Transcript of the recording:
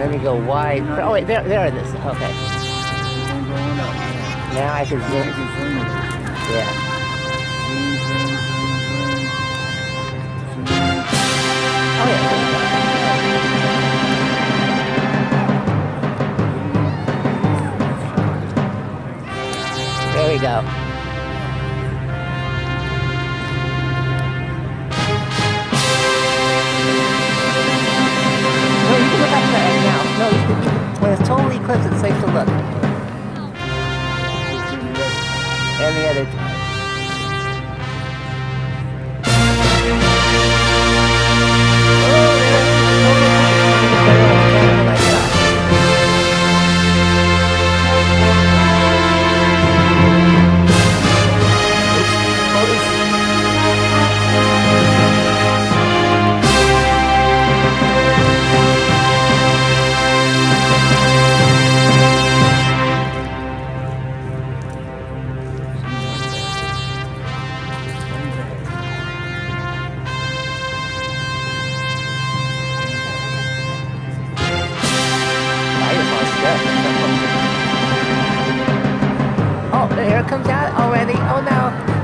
Let me go wide. Oh wait, there it is. Okay. Now I can zoom. Yeah. Oh yeah. There we go. No, you can look up there now. No, when it's totally eclipsed, it's safe to look. And the other. Oh, here it comes out already. Oh no.